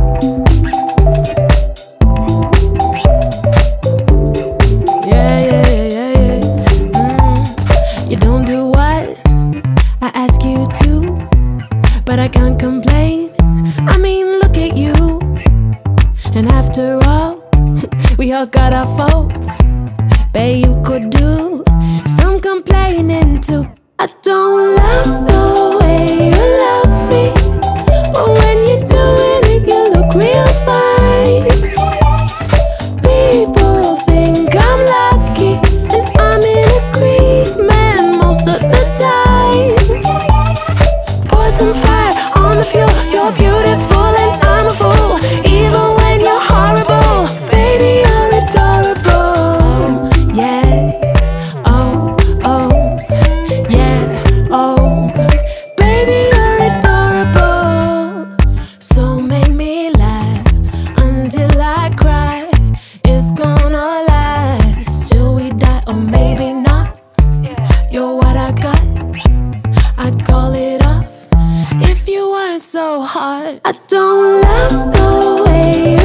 Yeah, yeah, yeah, yeah, yeah. You don't do what I ask you to, but I can't complain. I mean, look at you. And after all, we all got our faults. Bet you could do some complaining too. I don't love the way you love me, but when you're doing it, you look real fine. People think I'm lucky, and I'm in agreement most of the time. Pour some fire on the fuel. You're beautiful and I'm a fool. Even when you're horrible, baby, you're adorable. Yeah, oh, oh, yeah, oh, baby, you're adorable. So make me laugh until I cry. It's gonna last till we die, or maybe not. You're what I got, I'd call it off if you weren't so hard. I don't love the way